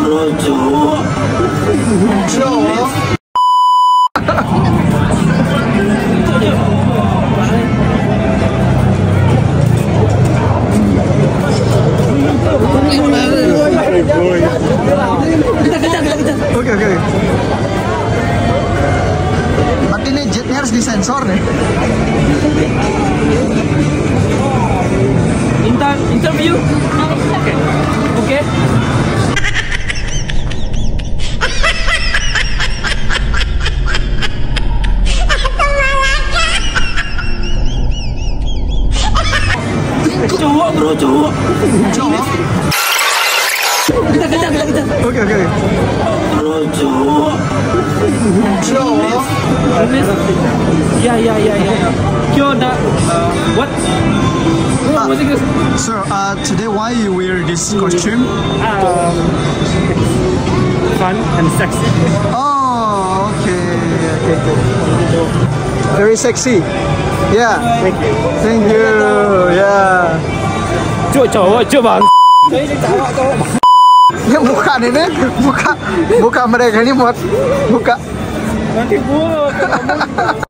bro, cowok. Cowok. Oke. Berarti ini jetnya harus disensor nih. Interview. Oke. Cowok bro, cowok. Oke. Bro, cowok. Ya. Kyo da. What? Sir, today why you wear this costume? Fun and sexy. Oh, okay. Very sexy. Yeah. Thank you. Yeah. Cowok bang. Ini bukan ini, buka mereka ini buat buka. Nanti bu.